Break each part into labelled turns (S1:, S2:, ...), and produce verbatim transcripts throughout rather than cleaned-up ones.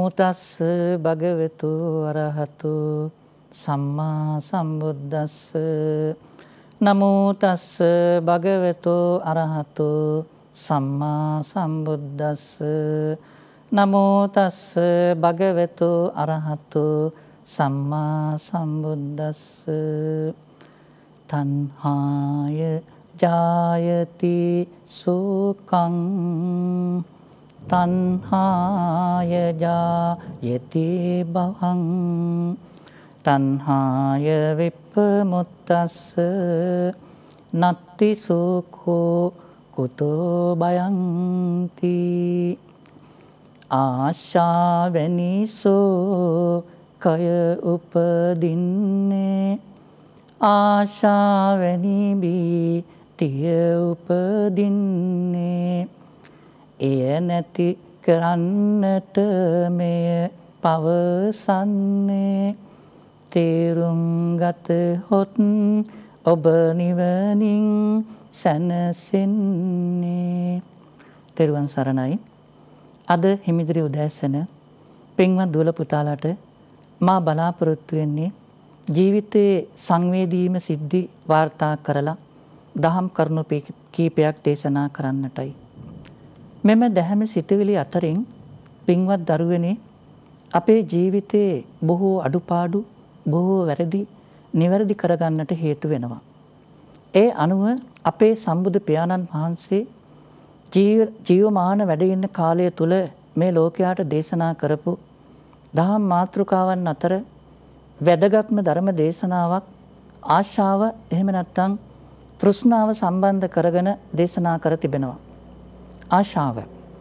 S1: තස්ස භගවතු අරහතු සම්මා සම්බුද්දස්ස. නමෝ තස්ස භගවතු අරහතු සම්මා සම්බුද්දස්ස. නමෝ තස්ස භගවතු අරහතු සම්මා සම්බුද්දස්ස. තණ්හාය ජායති සෝකං තණ්හාය ජායති භවං තණ්හාය විප්පමුත්තස්ස නත්ති සෝකෝ කුතෝ භයන්ති. ආශාවැනිසෝ කය උපදින්නේ ආශාවැනි බීතිය උපදින්නේ. එය නැති කරන්නට මෙය පවසන්නේ. තේරුම් ගත හොත් ඔබ නිවනින් සැනසෙන්නේ. තෙරුවන් සරණයි. අද හිමිදිරි උදෑසන පින්වත් දුවල පුතාලාට මා බලාපොරොත්තු වෙන්නේ ජීවිතයේ සංවේදීම සිද්ධි වාර්තා කරලා දහම් කරුණු කීපයක් දේශනා කරන්නටයි. මෙම දහම සිතුවිලි අතරින් පින්වත් දරුවනේ අපේ ජීවිතයේ බොහෝ අඩුපාඩු බොහෝ වැරදි නිවැරදි කරගන්නට හේතු වෙනවා. ඒ අනුව අපේ සම්බුදු පියාණන් වහන්සේ ජීවමාන වැඩ ඉන්න කාලය තුල මේ ලෝකයට දේශනා කරපු දහම් මාතෘකාවන් අතර වැදගත්ම ධර්ම දේශනාවක් ආශාව එහෙම නැත්නම් තෘෂ්ණාව සම්බන්ධ කරගෙන දේශනා කර තිබෙනවා. ආශාව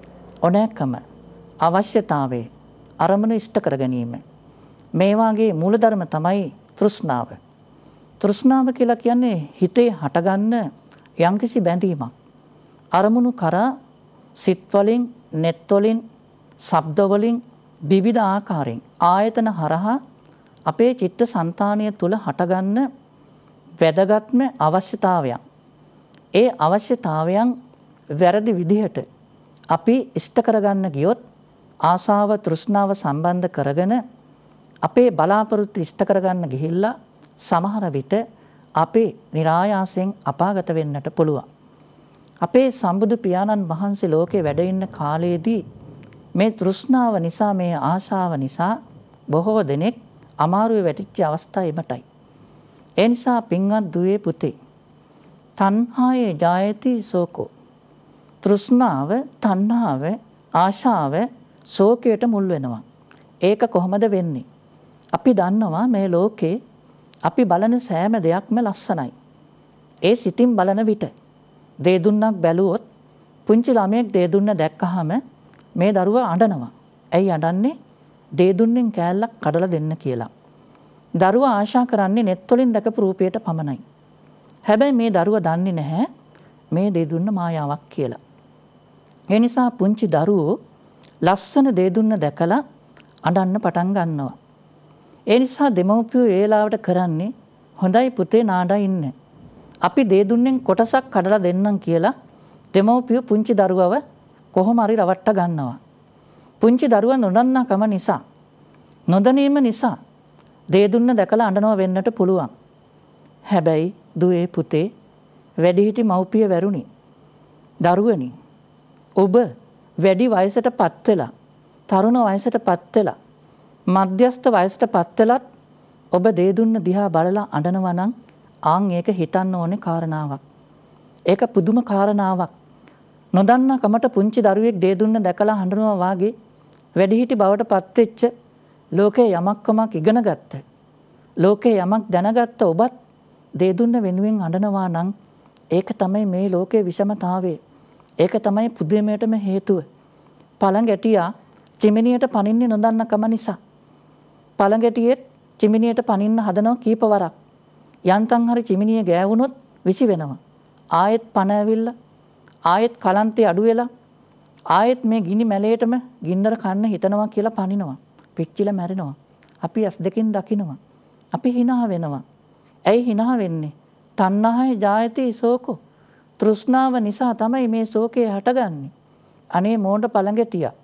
S1: ඕනෑකම අවශ්‍යතාවය අරමුණ ඉෂ්ට කර ගැනීම මේ වාගේ මූලධර්ම තමයි තෘෂ්ණාව. තෘෂ්ණාව කියලා කියන්නේ හිතේ හටගන්න යම්කිසි බැඳීමක්. අරමුණු කරා සිත් වලින්, නෙත් වලින්, ශබ්ද වලින් විවිධ ආකාරයෙන් ආයතන හරහා අපේ චිත්ත සංතානය තුල හටගන්න වැදගත්ම අවශ්‍යතාවයන්. ඒ අවශ්‍යතාවයන් වැරදි විදිහට අපි ඉෂ්ට කරගන්න ගියොත් ආශාව තෘෂ්ණාව සම්බන්ධ කරගෙන අපේ බලාපොරොත්තු ඉෂ්ට කරගන්න ගිහිල්ලා සමහර විට අපේ નિરાයාසයෙන් අපාගත වෙන්නට පුළුවන්. අපේ සම්බුදු පියාණන් වහන්සේ ලෝකේ වැඩ ඉන්න කාලයේදී මේ තෘෂ්ණාව නිසා මේ ආශාව නිසා බොහෝ දෙනෙක් අමාරුවේ වැටිච්ච අවස්ථා එමටයි. ඒ නිසා පින්වත් දුවේ පුතේ තණ්හායේ ජායති සෝකෝ. තෘෂ්ණාව, තණ්හාව, ආශාව ශෝකයට මුල් වෙනවා. ඒක කොහොමද වෙන්නේ? අපි දන්නවා මේ ලෝකේ අපි බලන සෑම දෙයක්ම ලස්සනයි. ඒ සිතින් බලන විට දේ දුන්නක් බැලුවොත් පුංචි ළමයෙක් දේ දුන්න දැක්කහම මේ දරුවා අඬනවා. ඇයි අඬන්නේ? දේ දුන්නෙන් කෑල්ලක් කඩලා දෙන්න කියලා. දරුවා ආශා කරන්නේ නෙත් වලින් දැකපු රූපයට පමණයි. හැබැයි මේ දරුවා දන්නේ නැහැ මේ දේ දුන්න මායාවක් කියලා. ඒ නිසා පුංචි දරුවෝ ලස්සන දේ දුන්න දැකලා අඬන්න පටන් ගන්නවා. ඒ නිසා දෙමව්පියෝ ඒ වෙලාවට කරන්නේ හොඳයි පුතේ නාඩා ඉන්න. අපි දේ දුන්නෙන් කොටසක් කඩලා දෙන්නම් කියලා දෙමව්පියෝ පුංචි දරුවව කොහොම හරි රවට්ට ගන්නවා. පුංචි දරුවා නොදන්නාකම නිසා නොදැනීම නිසා දේ දුන්න දැකලා අඬනවා වෙන්නට පුළුවන්. හැබැයි දුවේ පුතේ වැඩිහිටි මව්පිය වැරුණි. දරුවනි ඔබ වැඩි වයසටපත් වෙලා තරුණ වයසටපත් වෙලා මධ්‍යස්ථ වයසටපත් වෙලත් ඔබ දේ දුන්න දිහා බලලා අඬනවා නම් ආන් ඒක හිතන්න ඕනේ කාරණාවක්. ඒක පුදුම කාරණාවක්. නොදන්නා කමට පුංචි දරුවෙක් දේ දුන්න දැකලා අඬනවා වාගේ වැඩිහිටි බවට පත් වෙච්ච ලෝකේ යමක් කමක් ඉගෙන ගත්ත ලෝකේ යමක් දැනගත්ත ඔබත් දේ දුන්න වෙනුවෙන් අඬනවා නම් ඒක තමයි මේ ලෝකේ විෂමතාවය. ඒක තමයි පුදුමයටම හේතුව. පළඟැටියා චිමිනියට පනින්නේ නොදන්න කම නිසා. පළඟැටියෙත් චිමිනියට පනින්න හදනවා කීප වරක්. යන්තම් හරි චිමිනිය ගෑවුනොත් විසි වෙනවා. ආයෙත් පණ ඇවිල්ලා ආයෙත් කලන්තේ අඩු වෙලා ආයෙත් මේ ගිනි මැලේටම ගින්නර කන්න හිතනවා කියලා පනිනවා. පිච්චිලා මැරෙනවා. අපි ඇස් දෙකෙන් දකිනවා. අපි hina වෙනවා. ඇයි hina වෙන්නේ? තණ්හාය ජායති සෝකෝ. තෘෂ්ණාව නිසා තමයි මේ ශෝකය හටගන්නේ. අනේ මෝඩ පළඟැටියා.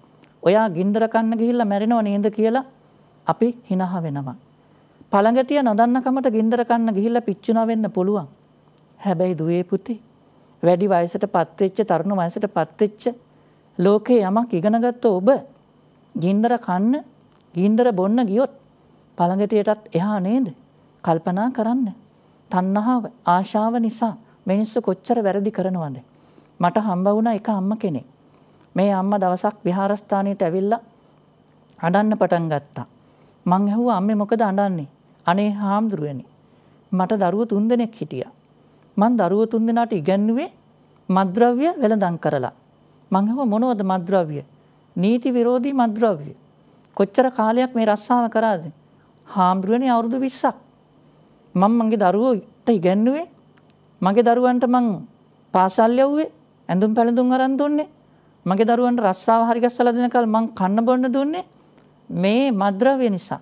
S1: ඔයා ගින්දර කන්න ගිහිල්ලා මැරෙනව නේද කියලා අපි හිනහ වෙනවා. පළඟටිය නොදන්නකමට ගින්දර කන්න ගිහිල්ලා පිච්චුණා වෙන්න පුළුවන්. හැබැයි දුවේ පුතේ වැඩි වයසටපත් වෙච්ච තරුණ වයසටපත් වෙච්ච ලෝකේ යමක් ඉගෙනගත්ත ඔබ ගින්දර කන්න ගින්දර බොන්න ගියොත් පළඟටියටත් එහා නේද? කල්පනා කරන්න. තණ්හාව ආශාව නිසා මිනිස්සු කොච්චර වැරදි කරනවද? මට හම්බ වුණා එක අම්ම කෙනෙක්. මේ අම්මා දවසක් විහාරස්ථානෙට ඇවිල්ලා අඬන්න පටන් ගත්තා. මං ඇහුවා අම්මේ මොකද අඬන්නේ? අනේ හාමුදුරුවනේ මට දරුවෝ තුන් දෙනෙක් හිටියා. මං දරුවෝ තුන් දෙනාට ඉගැන්නුවේ මත්ද්‍රව්‍ය වෙළඳන් කරලා. මං ඇහුවා මොනවද මත්ද්‍රව්‍ය? නීති විරෝධී මත්ද්‍රව්‍ය. කොච්චර කාලයක් මේ රස්සාව කරාද? හාමුදුරුවනේ අවුරුදු විස්සක්. මම මගේ දරුවෝට ඉගැන්නුවේ මගේ දරුවන්ට මං පාසල් යවුවේ ඇඳුම් පැළඳුම් අරන් දුන්නේ. මගේ දරුවන්ට රස්සාව හරි ගස්සලා දෙනකල් මං කන්න බොන්න දුන්නේ මේ මත්ද්‍රව්‍ය නිසා.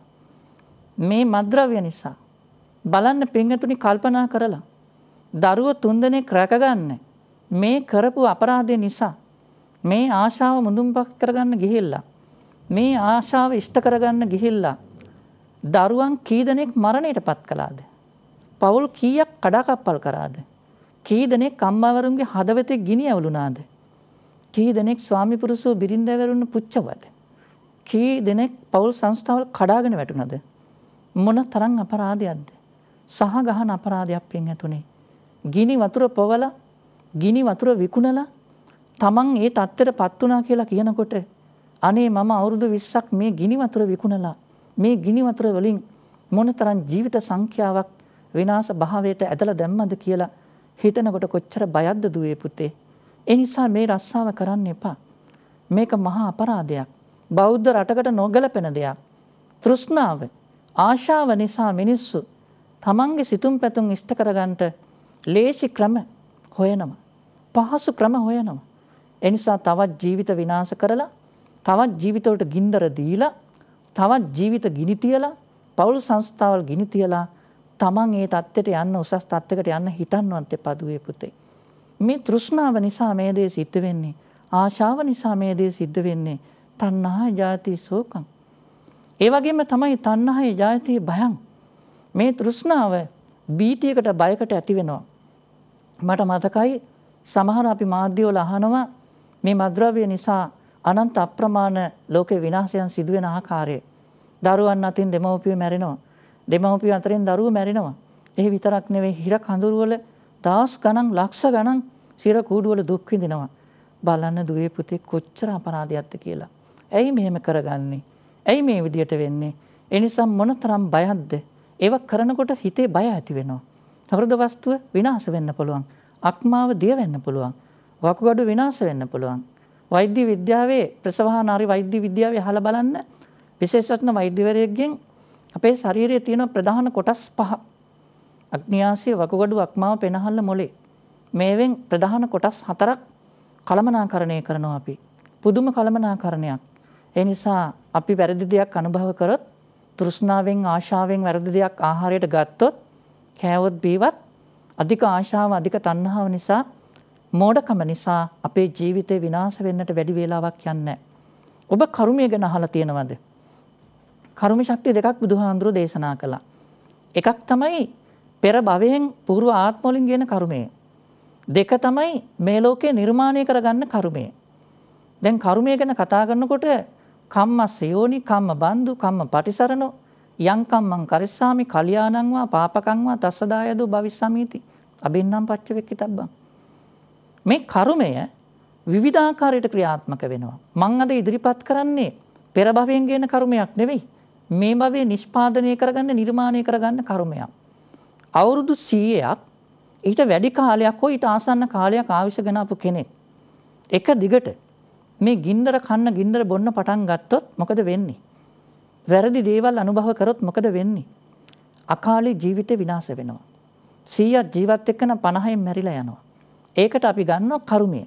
S1: මේ මත්ද්‍රව්‍ය නිසා. බලන්න පින්වතුනි කල්පනා කරලා දරුවෝ තුන්දෙනෙක් රැකගන්න මේ කරපු අපරාධය නිසා මේ ආශාව මුදුන්පත් කරගන්න ගිහිල්ලා මේ ආශාව ඉෂ්ට කරගන්න ගිහිල්ලා දරුවන් කී දෙනෙක් මරණයටපත් කළාද? පවුල් කීයක් කඩාකප්පල් කරාද? කී දෙනෙක් අම්මාවරුන්ගේ හදවතේ ගිනි ඇවුලුනාද? කී දෙනෙක් ස්වාමි පුරුෂෝ බිරින්දෑවරුන් පුච්චවද? කී දෙනෙක් පවුල් සංස්ථාවල් කඩාගෙන වැටුණාද? මොන තරම් අපරාධයක්ද? සහ ගහන අපරාධයක් පින්වතුනි. ගිනි වතුර පොවලා ගිනි වතුර විකුණලා තමන් ඒ තත්ත්වයටපත් වුණා කියලා කියනකොට අනේ මම අවුරුදු විස්සක් මේ ගිනි වතුර විකුණලා මේ ගිනි වතුර වලින් මොනතරම් ජීවිත සංඛ්‍යාවක් විනාශ භාවයට ඇදලා දැම්මද කියලා හිතනකොට කොච්චර බයක්ද දුවේ පුතේ. ඒ නිසා මේ රස්සාව කරන්න එපා. මේක මහා අපරාධයක්. බෞද්ධ රටකට නොගැලපෙන දෙයක්. තෘෂ්ණාව, ආශාව නිසා මිනිස්සු තමන්ගේ සිතුම් පැතුම් ඉෂ්ට කරගන්නට ලේසි ක්‍රම හොයනවා. පහසු ක්‍රම හොයනවා. ඒ නිසා තවත් ජීවිත විනාශ කරලා, තවත් ජීවිතවලට ගින්දර දීලා, තවත් ජීවිත ගිනි තියලා, පෞල් සංස්ථාවල් ගිනි තියලා තමන් ඒ தත්ත්වයට යන්න උසස් தත්ත්වයකට යන්න හිතන්නවත් එපා දුවේ පුතේ. මේ තෘෂ්ණාව නිසා මේ දේ සිද්ධ වෙන්නේ. ආශාව නිසා මේ දේ සිද්ධ වෙන්නේ. තණ්හා ජාති සෝකං. ඒ වගේම තමයි තණ්හායි ජාති භයං. මේ තෘෂ්ණාව බීතියකට බයකට ඇති වෙනවා. මට මතකයි සමහර අපි මාධ්‍යවල අහනවා මේ මද්ද්‍රව්‍ය නිසා අනන්ත අප්‍රමාණ ලෝකේ විනාශයන් සිදු වෙන ආකාරය. දරුවන් අතින් දෙමව්පියෝ මැරෙනවා. දෙමව්පියෝ අතරින් දරුවෝ මැරෙනවා. ඒ විතරක් නෙවෙයි හිර කඳුළු වල දහස් ගණන් ලක්ෂ ගණන් සිර කූඩු වල දුක් විඳිනවා. බලන්න දුවේ පුතේ කොච්චර අපරාධයක්ද කියලා. ඇයි මෙහෙම කරගන්නේ? ඇයි මේ විදියට වෙන්නේ? ඒ නිසා මොනතරම් බයක්ද? ඒව කරනකොට හිතේ බය ඇති වෙනවා. හෘද වස්තුව විනාශ වෙන්න පුළුවන්. අක්මාව දිය වෙන්න පුළුවන්. වකුගඩු විනාශ වෙන්න පුළුවන්. වෛද්‍ය විද්‍යාවේ ප්‍රසවහානාරි වෛද්‍ය විද්‍යාවේ අහලා බලන්න විශේෂඥ වෛද්‍යවරයෙක්ගෙන් අපේ ශරීරයේ තියෙන ප්‍රධාන කොටස් පහ. අග්න්‍යාසය, වකුගඩු, අක්මාව, පෙනහල්ල, මොළේ. මේවෙන් ප්‍රධාන කොටස් හතරක් කළමනාකරණය කරනවා අපි. පුදුම කළමනාකරණයක්. ඒ නිසා අපි වැරදි දෙයක් අනුභව කරොත්, තෘෂ්ණාවෙන් ආශාවෙන් වැරදි දෙයක් ආහාරයට ගත්තොත්, කෑවොත් බීවත් අධික ආශාව, අධික තණ්හාව නිසා, මෝඩකම නිසා අපේ ජීවිතේ විනාශ වෙන්නට වැඩි වේලාවක් යන්නේ නැහැ. ඔබ කර්මය ගැන අහලා තියෙනවද? කර්ම ශක්තිය දෙකක් බුදුහාඳුරෝ දේශනා කළා. එකක් තමයි පෙර භවයෙන් పూర్ව ආත්ම වලින් ගෙන කර්මය. දෙක තමයි මේ ලෝකේ නිර්මාණය කරගන්න කර්මය. දැන් කර්මය ගැන කතා කරනකොට කම්මස්ස යෝනි, කම්ම බන්දු, කම්ම පටිසරණෝ, යං කම්මං කරිස්සාමි, කල්යාණං වා පාපකං වා තස්සදායදෝ භවිස්සාමිති. අබින්නම් පච්චවෙක්කිතබ්බං. මේ කර්මය විවිධාකාරයට ක්‍රියාත්මක වෙනවා. මං අද ඉදිරිපත් කරන්නේ පෙර භවයෙන් ගෙන කර්මයක් නෙවෙයි. මේ භවයේ නිෂ්පාදනය කරගන්න, නිර්මාණය කරගන්න කර්මයක්. අවුරුදු සීයක් ඊට වැඩි කාලයක් හෝ ඊට ආසන්න කාලයක් ආයුෂ ගෙන අපු කෙනෙක් එක දිගට මේ ගින්දර කන්න, ගින්දර බොන්න පටන් ගත්තොත් මොකද වෙන්නේ? වැරදි දේවල් අනුභව කරොත් මොකද වෙන්නේ? අකාලේ ජීවිතේ විනාශ වෙනවා. සීයක් ජීවත් එක්කන පනහයෙන් මැරිලා යනවා. ඒකට අපි ගන්නවා කර්මය.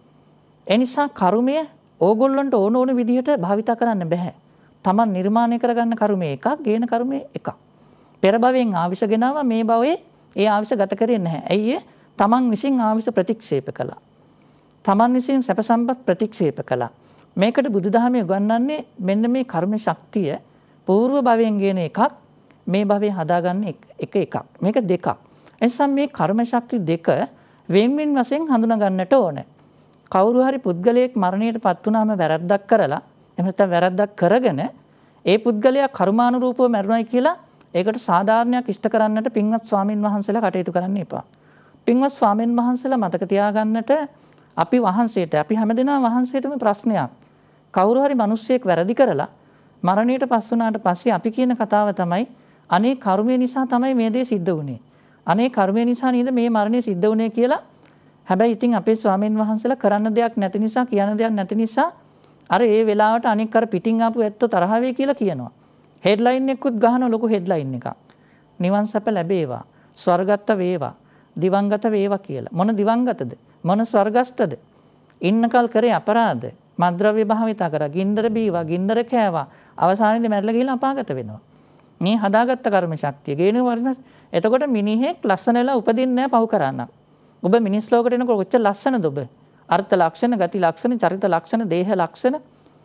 S1: ඒ නිසා කර්මය ඕගොල්ලන්ට ඕන ඕන විදිහට භාවිත කරන්න බෑ. Taman නිර්මාණය කරගන්න කර්මය එකක්, ගේන කර්මය එකක්. පෙර භවයෙන් ආවිෂ ගෙනාවා, මේ භවයේ ඒ ආවිෂ ගත කරේ නැහැ. ඇයි ඒ? Taman විසින් ආවිෂ ප්‍රතික්ෂේප කළා. Taman විසින් සැප සම්පත් ප්‍රතික්ෂේප කළා. මේකට බුදුදහමේ උගන්වන්නේ මෙන්න මේ කර්ම ශක්තිය పూర్ව භවයෙන් ගෙන එකක් මේ භවයේ හදාගන්න එක එකක්. මේක දෙකක්. එනිසා මේ කර්ම ශක්ති දෙක වෙන් වෙන වශයෙන් හඳුනා ගන්නට ඕනේ. කවුරු හරි පුද්ගලයෙක් මරණයටපත් වුණාම වැරද්දක් කරලා එහෙම නැත්නම් වැරද්දක් කරගෙන ඒ පුද්ගලයා කර්මානුරූපව මැරුණයි කියලා ඒකට සාධාරණයක් ඉෂ්ට කරන්නට පින්වත් ස්වාමින් වහන්සේලා කටයුතු කරන්න එපා. පින්වත් ස්වාමින් වහන්සේලා මතක තියාගන්නට අපි වහන්සේට අපි හැමදෙනා වහන්සේටම ප්‍රශ්නයක්. කවුරු හරි මිනිස්සෙක් වැරදි කරලා මරණයට පස් වුණාට පස්සේ අපි කියන කතාව තමයි අනේ කර්මය නිසා තමයි මේ දේ සිද්ධ වුනේ. අනේ කර්මය නිසා නේද මේ මරණය සිද්ධ වුනේ කියලා. හැබැයි ඉතින් අපේ ස්වාමින් වහන්සේලා කරන්න දෙයක් නැති නිසා කියන දෙයක් නැති නිසා අර ඒ වෙලාවට අනික් අර පිටින් ආපු ඇත්තෝ තරහ වෙයි කියලා කියනවා. හෙඩ්ලයින් එකකුත් ගහන ලොකු හෙඩ්ලයින් එකක්. නිවන් සැප ලැබේවා, ස්වර්ගත්ත වේවා, දිවංගත වේවා කියලා. මොන දිවංගතද? මොන ස්වර්ගස්තද? ඉන්නකල් කරේ අපරාධ, මද්ද්‍රව්‍ය භාවිතා කරා, ගින්දර බීවා, ගින්දර කෑවා, අවසානයේදී මැරලා ගිහලා අපාගත වෙනවා. මේ හදාගත්ත කර්ම ශක්තිය ගේන වර්ණ. එතකොට මිනිහෙක් ලස්සන වෙලා උපදින්නේ නැහැ පව් කරන්න. ඔබ මිනිස් ලෝකෙට එනකොට කොච්චර ලස්සනද ඔබ? අර්ථ ලක්ෂණ, ගති ලක්ෂණ, චරිත ලක්ෂණ, දේහ ලක්ෂණ.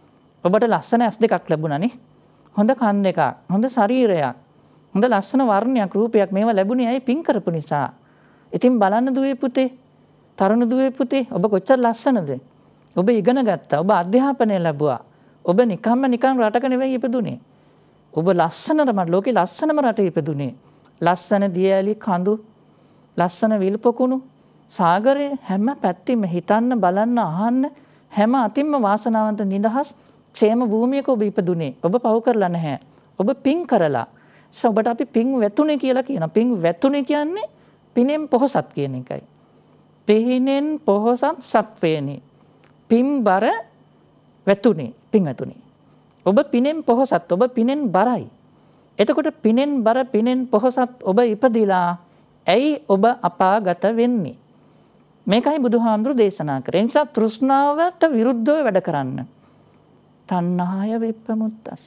S1: ඔබට ලස්සන ඇස් දෙකක් ලැබුණා නේ. හොඳ කන් දෙකක්, හොඳ ශරීරයක්, හොඳ ලස්සන වර්ණයක්, රූපයක් මේවා ලැබුණේ ඇයි? පින් කරපු නිසා. ඉතින් බලන්න දුවේ පුතේ, තරුණ දුවේ පුතේ, ඔබ කොච්චර ලස්සනද? ඔබ ඉගෙන ගත්තා, ඔබ අධ්‍යාපනය ලැබුවා. ඔබ නිකම්ම නිකම් රටක නෙවෙයි ඉපදුනේ. ඔබ ලස්සනම ලෝකේ ලස්සනම රටේ ඉපදුනේ. ලස්සන දියඇලි කඳු, ලස්සන විල්පොකුණු, සාගරේ හැම පැත්තෙම හිතන්න, බලන්න, අහන්න හැම අතින්ම වාසනාවන්ත නිදහස් ക്ഷേම භූමියක ඔබ ඉපදුනේ. ඔබ පව් කරලා නැහැ. ඔබ පින් කරලා. ඔබට අපි පින් වැතුනේ කියලා කියනවා. පින් වැතුනේ කියන්නේ පිනෙන් පොහසත් කියන එකයි. පිනෙන් පොහසත් සත්වේනි. පින්බර වැතුනේ, පින් වැතුනේ. ඔබ පිනෙන් පොහසත්, ඔබ පිනෙන් බරයි. එතකොට පිනෙන් බර, පිනෙන් පොහසත් ඔබ ඉපදිලා ඇයි ඔබ අපාගත වෙන්නේ? මේකයි බුදුහාමුදුරු දේශනා කරේ. ඒ නිසා තෘෂ්ණාවට විරුද්ධව වැඩ කරන්න. තණ්හාය විප්පමුත්තස්ස.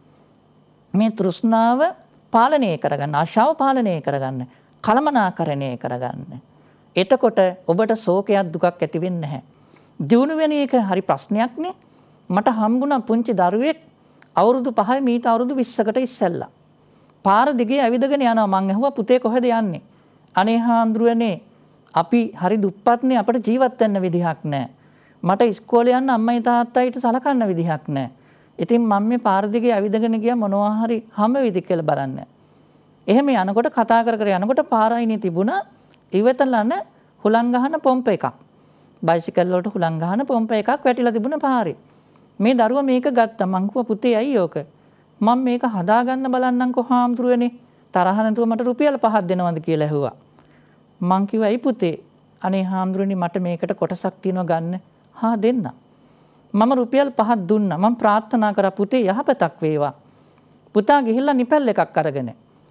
S1: මේ තෘෂ්ණාව පාලනය කරගන්න, ආශාව පාලනය කරගන්න, කලමනාකරණය කරගන්න. එතකොට ඔබට ශෝකයක් දුකක් ඇති වෙන්නේ නැහැ. දියුණු වෙන එක හරි ප්‍රශ්නයක් නේ. මට හම්බුණා පුංචි දරුවෙක් අවුරුදු පහයි මීට අවුරුදු විස්සකට ඉස්සෙල්ලා. පාර දිගේ ඇවිදගෙන යනවා. මං ඇහුවා පුතේ කොහෙද යන්නේ? අනේ හාමුදුරනේ අපි හරි දුප්පත්නේ, අපිට ජීවත් වෙන්න විදිහක් නැහැ. මට ඉස්කෝලේ යන්න අම්මයි තාත්තයිට සලකන්න විදිහක් නැහැ. ඉතින් මම මේ පාර දිගේ ඇවිදගෙන ගියා මොනවා හරි හම්බ වෙයිද කියලා බලන්න. එහෙම යනකොට කතා කර කර යනකොට පාරයිනේ තිබුණා ඉවතලන හුලං ගහන පොම්ප එකක්. බයිසිකල් වලට හුලං ගහන පොම්ප එකක් වැටිලා තිබුණා පාරේ. මේ දරුවා මේක ගත්තා. මං කිව්වා පුතේ ඇයි ඕක? මම මේක හදාගන්න බලන්නම්කෝ හාමුදුරුවනේ. තරහ නැතුව මට රුපියල් පහක් දෙනවද කියලා ඇහුවා. මං කිව්වා ඇයි පුතේ? අනේ හාමුදුරුවනේ මට මේකට කොටසක් තියෙනවා ගන්න. හා දෙන්න. මම රුපියල් පහක් දුන්නා. මම ප්‍රාර්ථනා කරා පුතේ යහපතක් වේවා. පුතා ගිහිල්ලා නිපැල් එකක් අරගෙන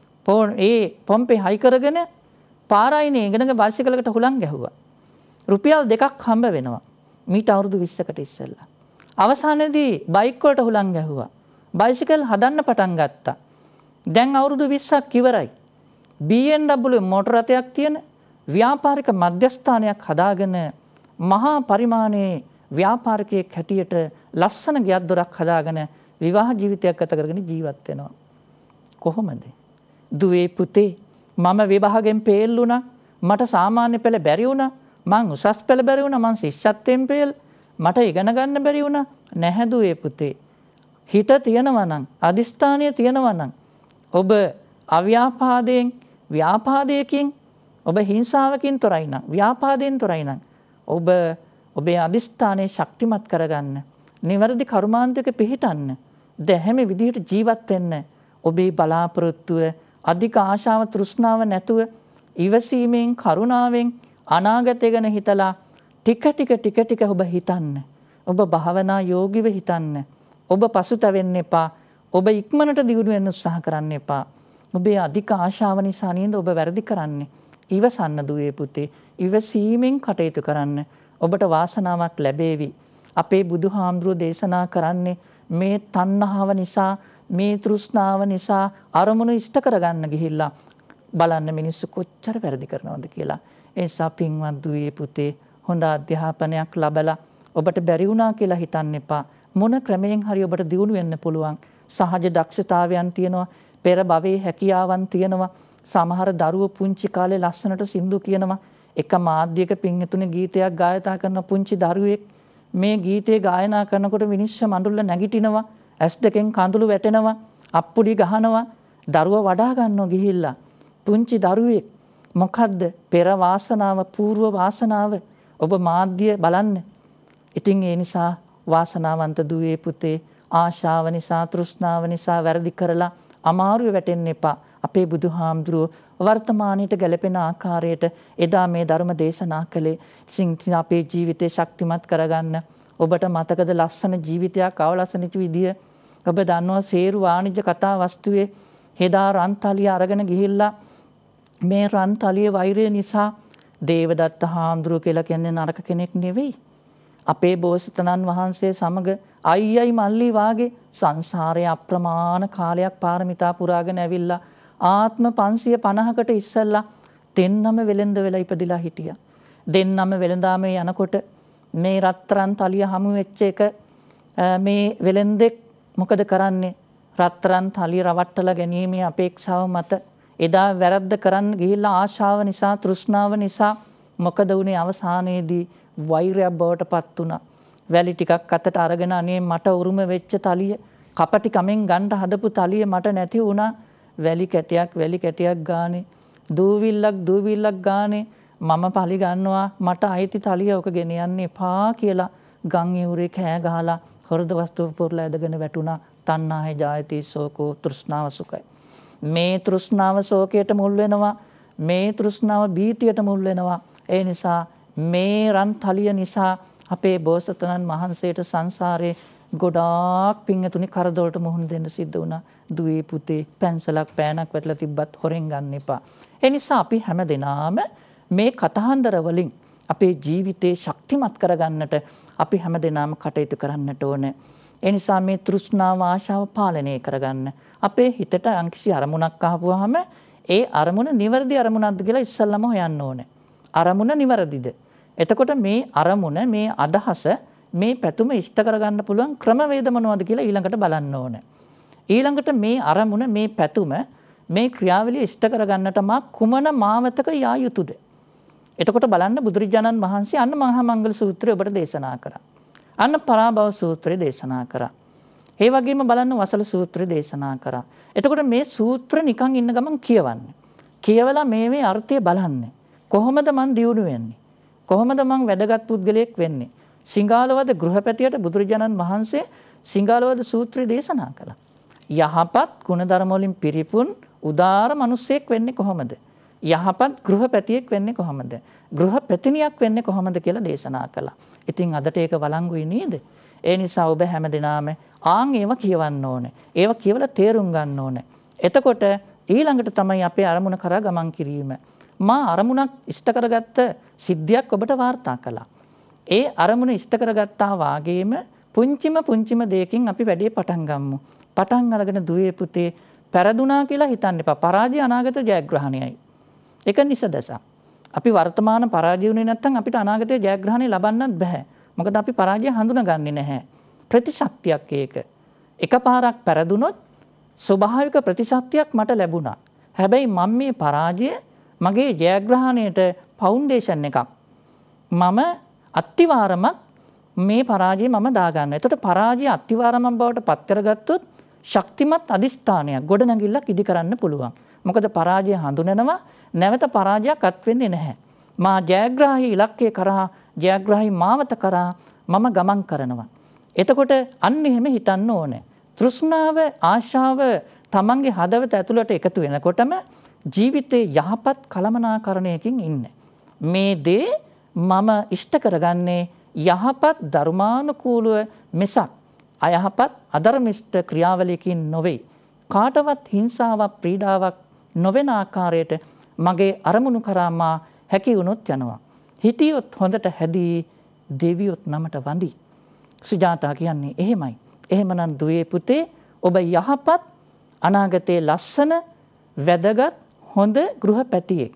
S1: ඒ පොම්පේ හයි කරගෙන පාරයිනේ ඉගෙනගෙන බයිසිකලයකට හුලං ගැහුවා. රුපියල් දෙකක් හම්බ වෙනවා. මීට අවුරුදු විස්සකට ඉස්සෙල්ලා. අවසානයේදී බයික් වලට හුලං ගැහුවා. බයිසිකල් හදන්න පටන් ගත්තා. දැන් අවුරුදු විස්සක් ඉවරයි. බී එන් ඩබ්ලිව් මෝටර රථයක් තියෙන ව්‍යාපාරික මධ්‍යස්ථානයක් හදාගෙන මහා පරිමාණයේ ව්‍යාපාරිකයෙක් හැටියට ලස්සන ගෙයක් දොරක් හදාගෙන විවාහ ජීවිතයක් ගත කරගෙන ජීවත් වෙනවා. කොහොමද? දුවේ පුතේ මම විභාගයෙන් ෆේල් වුණා. මට සාමාන්‍ය පෙළ බැරි වුණා. මං උසස් පෙළ බැරි වුණා. මං ශිෂ්‍යත්වයෙන් ෆේල්. මට ඉගෙන ගන්න බැරි වුණා. නැහැ දුවේ පුතේ. හිත තියනවා නම්, අදිස්ථානය තියනවා නම් ඔබ අව්‍යාපාදයෙන්, ව්‍යාපාදයකින්, ඔබ හිංසාවකින් තොරයි නම්, ව්‍යාපාදයෙන් තොරයි නම් ඔබ ඔබේ අදිස්ථානය ශක්තිමත් කරගන්න, නිවැරදි කර්මාන්තයක පිහිටන්න, දැහැම විදිහට ජීවත් වෙන්න. ඔබේ බලාපොරොත්තුව අධික ආශාව තෘෂ්ණාව නැතුව ඉවසීමෙන්, කරුණාවෙන් අනාගතය ගැන හිතලා ටික ටික ටික ටික ඔබ හිතන්න. ඔබ භාවනා යෝගීව හිතන්න. ඔබ පසුතැවෙන්න එපා. ඔබ ඉක්මනට දියුණු වෙන්න උත්සාහ කරන්න එපා. ඔබේ අධික ආශාව නිසා නේද ඔබ වැරදි කරන්නේ. ඉවසන්න දුවේ පුතේ. ඉවසීමෙන් කටයුතු කරන්න. ඔබට වාසනාවක් ලැබේවි. අපේ බුදුහාමුදුරුවෝ දේශනා කරන්නේ මේ තණ්හාව නිසා, මේ තෘෂ්ණාව නිසා අරමුණු ඉෂ්ට කරගන්න ගිහිල්ලා බලන්න මිනිස්සු කොච්චර වැරදි කරනවද කියලා. ඒ නිසා පින්වත් දුවේ පුතේ හොඳ අධ්‍යාපනයක් ලැබලා ඔබට බැරි වුණා කියලා හිතන්න එපා. මොන ක්‍රමයෙන් හරි ඔබට දියුණු වෙන්න පුළුවන්. සහජ දක්ෂතාවයන් තියෙනවා, පෙර භවයේ හැකියාවන් තියෙනවා. සමහර දරුවෝ පුංචි කාලේ ලස්සනට සින්දු කියනවා. එක මාධ්‍යයක පින්තුනේ ගීතයක් ගායනා කරන පුංචි දරුවෙක් මේ ගීතේ ගායනා කරනකොට විනිශ්චය මඬුල්ල නැගිටිනවා, ඇස් දෙකෙන් කඳුළු වැටෙනවා, අප්පුඩි ගහනවා. දරුවා වඩා ගන්නවා ගිහිල්ලා. පුංචි දරුවෙක්. මොකද්ද? පෙර වාසනාව, పూర్ව වාසනාව. ඔබ මාධ්‍ය බලන්න. ඉතින් ඒ නිසා වාසනාවන්ත දුවේ පුතේ, ආශාව නිසා, තෘෂ්ණාව නිසා වැරදි කරලා අමාරුවේ වැටෙන්න එපා. අපේ බුදුහාමුදුරුවෝ වර්තමානයට ගැලපෙන ආකාරයට එදා මේ ධර්ම දේශනා කළේ. ඉතින් අපේ ජීවිතේ ශක්තිමත් කරගන්න. ඔබට මතකද ලස්සන ජීවිතයක් අවලස්සනට විදිය? ඔබ දන්නවා සේරු වාණිජ්‍ය කතා වස්තුවේ හෙදා රන්තලිය අරගෙන ගිහිල්ලා මේ රන්තලිය වෛරය නිසා දේවදත්ත හාමුදුරුවෝ කියලා කියන්නේ නරක කෙනෙක් නෙවෙයි. අපේ බෝසතාණන් වහන්සේ සමග අයියයි මල්ලි වාගේ සංසාරයේ අප්‍රමාණ කාලයක් පාරමිතා පුරාගෙන ඇවිල්ලා ආත්ම පන්සිය පනහකට ඉස්සෙල්ලා දෙන්නම වෙලෙන්ද වෙලා ඉපදිලා හිටියා. දෙන්නම වෙලඳාමේ යනකොට මේ රත්තරන් තලිය හමු වෙච්ච එක මේ වෙලෙන්දෙක් මොකද කරන්නේ? රත්තරන් තලිය රවට්ටලා ගැනීමේ අපේක්ෂාව මත එදා වැරද්ද කරන්න ගිහිල්ලා ආශාව නිසා, තෘෂ්ණාව නිසා මොකද වුනේ? අවසානයේදී වෛරයක් බවට පත් වුණා. වැලි ටිකක් අතට අරගෙන අනේ මට උරුම වෙච්ච තලිය, කපටි කමෙන් ගන්න හදපු තලිය මට නැති වුණා. වැලි කැටයක් වැලි කැටයක් ගානේ, දූවිල්ලක් දූවිල්ලක් ගානේ මම පලි ගන්නවා, මට අයිති තලිය ඔක ගෙන යන්න එපා කියලා ගම් ඉවුරේ කෑ ගහලා හොරද වස්තුව පුරලා ඇදගෙන වැටුණා. තණ්හාය ජායති සෝකෝ තෘෂ්ණාව සුඛයි. මේ තෘෂ්ණාව ශෝකයට මුල් වෙනවා, මේ තෘෂ්ණාව භීතියට මුල් වෙනවා. ඒ නිසා මේ රන් තලිය නිසා අපේ බෝසතාණන් වහන්සේට සංසාරේ ගොඩාක් පිංගතුනි කරදරවලට මුහුණ දෙන්න සිද්ධ වුණා. දුවේ පුතේ, පැන්සලක් පෑනක් වැටලා තිබ්බත් හොරෙන් ගන්න එපා. ඒ නිසා අපි හැමදෙනාම මේ කතහන්දර වලින් අපේ ජීවිතේ ශක්තිමත් කරගන්නට අපි හැමදෙනාම කටයුතු කරන්නට ඕනේ. ඒ නිසා මේ තෘෂ්ණාව, ආශාව පාලනය කරගන්න. අපේ හිතට යම්කිසි අරමුණක් ආවම ඒ අරමුණ නිවැරදි අරමුණක්ද කියලා ඉස්සල්ලාම හොයන්න ඕනේ. අරමුණ නිවැරදිද? එතකොට මේ අරමුණ, මේ අදහස, මේ පැතුම ඉෂ්ට කරගන්න පුළුවන් ක්‍රමවේද මොනවද කියලා ඊළඟට බලන්න ඕනේ. ඊළඟට මේ අරමුණ, මේ පැතුම, මේ ක්‍රියාවලිය ඉෂ්ට කරගන්නට මා කුමන මාවතක යා යුතුද? එතකොට බලන්න බුදුරජාණන් වහන්සේ අන්න මහා මංගල සූත්‍රය ඔබට දේශනා කරා. අන්න පරාභව සූත්‍රය දේශනා කරා. ඒ වගේම බලන්න වසල සූත්‍රය දේශනා කරා. එතකොට මේ සූත්‍ර නිකන් ඉන්න ගමන් කියවන්න. කියවලා මේවේ අර්ථය බලන්න. කොහොමද මන් දියුණු වෙන්නේ? කොහොමද මං වැදගත් පුද්ගලයෙක් වෙන්නේ? සිංහලවද ගෘහපතියට බුදුරජාණන් වහන්සේ සිංහලවද සූත්‍රය දේශනා කළා. යහපත් ගුණධර්ම වලින් පිරිපුන් උදාර මිනිසෙක් වෙන්නේ කොහොමද? යහපත් ගෘහපතියෙක් වෙන්නේ කොහොමද? ගෘහපතිනියක් වෙන්නේ කොහොමද කියලා දේශනා කළා. ඉතින් අදට ඒක වළංගුයි නේද? ඒ නිසා ඔබ හැමදෙනාම ආන් ඒව කියවන්න ඕනේ. ඒව කියවලා තේරුම් ගන්න ඕනේ. එතකොට ඊළඟට තමයි අපේ අරමුණ කරා ගමන් කිරීම. මා අරමුණක් ඉෂ්ට කරගත්ත සිද්ධියක් ඔබට වාර්තා කළා. ඒ අරමුණ ඉෂ්ට කරගත්තා වාගේම පුංචිම පුංචිම දෙයකින් අපි වැඩේ පටන් ගමු. පටන් අරගෙන දුවේ පුතේ පෙරදුනා කියලා හිතන්න එපා. පරාජය අනාගත ජයග්‍රහණයයි. ඒක නිසදස. අපි වර්තමාන පරාජය වුණේ නැත්නම් අපිට අනාගතයේ ජයග්‍රහණය ලබන්නත් බෑ. මොකද අපි පරාජය හඳුනාගන්නේ නැහැ. ප්‍රතිශක්තියක් ඒක. එකපාරක් පෙරදුනොත් ස්වභාවික ප්‍රතිශක්තියක් මට ලැබුණා. හැබැයි මම මේ පරාජය මගේ ජයග්‍රහණයට ෆවුන්ඩේෂන් එකක්. මම අත්තිවාරමක් මේ පරාජය මම දාගන්න. එතකොට පරාජය අත්තිවාරමක් බවට පත් කරගත්තොත් ශක්තිමත් අදිස්ථානයක් ගොඩනැගිල්ලක් ඉදි කරන්න පුළුවන්. මොකද පරාජය හඳුනනවා, නැවත පරාජයක් අත් වෙන්නේ නැහැ. මා ජයග්‍රාහී ඉලක්කය කරා, ජයග්‍රාහී මාවත කරා මම ගමන් කරනවා. එතකොට අන්න එහෙම හිතන්න ඕනේ. තෘෂ්ණාව, ආශාව තමන්ගේ හදවත ඇතුළට එකතු වෙනකොටම ජීවිතේ යහපත් කළමනාකරණයකින් ඉන්න. මේ දේ මම ඉෂ්ට කරගන්නේ යහපත් ධර්මානුකූලව මිසක් අයහපත් අධර්මිෂ්ඨ ක්‍රියාවලියකින් නොවේ. කාටවත් හිංසාවක්, පීඩාවක් නොවන ආකාරයට මගේ අරමුණු කරා මා හැකි වුණොත් යනවා. හිතියොත් හොඳට හැදී, දෙවියොත් නමට වඳි. සුජාතා කියන්නේ එහෙමයි. එහෙමනම් දුවේ පුතේ, ඔබ යහපත් අනාගතයේ ලස්සන වැදගත් හොඳ ගෘහපතියෙක්,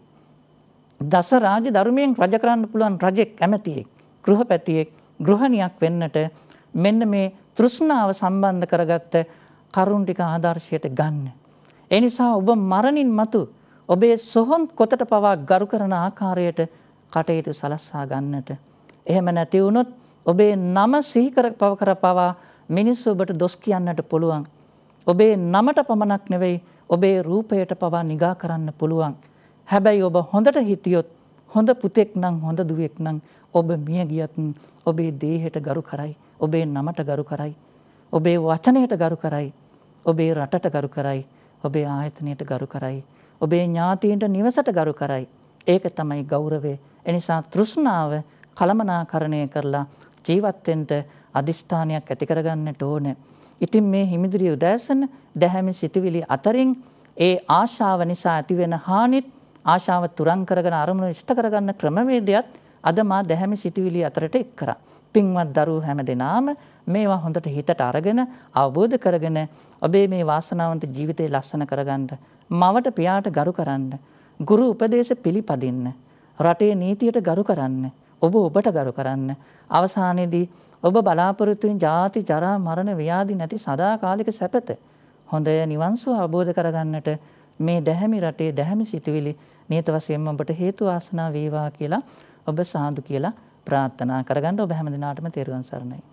S1: දස රාජ ධර්මයෙන් රජ කරන්න පුළුවන් රජෙක්, ඇමතියෙක්, ගෘහපතියෙක්, ගෘහණියක් වෙන්නට මෙන්න මේ තෘෂ්ණාව සම්බන්ධ කරගත්ත කරුණ ටික ආදර්ශයට ගන්න. ඒ නිසා ඔබ මරණින් මතු ඔබේ සොහොන් කොතට පවා ගරු කරන ආකාරයට කටයුතු සලස්වා ගන්නට. එහෙම නැති වුණොත් ඔබේ නම සිහි කර පව කර පවා මිනිස්සු ඔබට දොස් කියන්නට පුළුවන්. ඔබේ නමට පමණක් නෙවෙයි ඔබේ රූපයට පවා නිගා කරන්න පුළුවන්. හැබැයි ඔබ හොඳට හිටියොත් හොඳ පුතෙක් නම් හොඳ දුවෙක් නම් ඔබ මිය ගියත් ඔබේ දේහයට ගරු කරයි. ඔබේ නමට ගරු කරයි. ඔබේ වචනයට ගරු කරයි. ඔබේ රටට ගරු කරයි. ඔබේ ආයතනයට ගරු කරයි. ඔබේ ඥාතීන්ට නිවසට ගරු කරයි. ඒක තමයි ගෞරවය. එනිසා තෘෂ්ණාව කලමනාකරණය කරලා ජීවත් වෙන්න අදිෂ්ඨානයක් ඇති කරගන්නට ඕනේ. ඉතින් මේ හිමිදිරි උදෑසන දැහැමි සිතුවිලි අතරින් ඒ ආශාව නිසා ඇතිවෙන හානිත් ආශාව තුරන් කරගෙන අරමුණු ඉෂ්ට කරගන්න ක්‍රමවේදයත් අද මා දැහැමි සිතුවිලි අතරට එක් කරා. පින්වත් දරුවෝ හැමදෙනාම මේවා හොඳට හිතට අරගෙන අවබෝධ කරගෙන ඔබේ මේ වාසනාවන්ත ජීවිතේ ලස්සන කරගන්න, මවට පියාට ගරු කරන්න, ගුරු උපදේශ පිළිපදින්න, රටේ නීතියට ගරු කරන්න, ඔබ ඔබට ගරු කරන්න. අවසානයේදී ඔබ බලාපොරොත්තු වෙන ජාති ජරා මරණ ව්‍යාධි නැති සදාකාලික සැපත හොඳ නිවන් සුව අවබෝධ කරගන්නට මේ දැහැමි රටේ දැහැමි සිතුවිලි නියත වශයෙන්ම ඔබට හේතු වාසනා වේවා කියලා ඔබ සාදු කියලා ප්‍රාර්ථනා කරගන්න. ඔබ හැම දිනාටම තෙරුවන් සරණයි.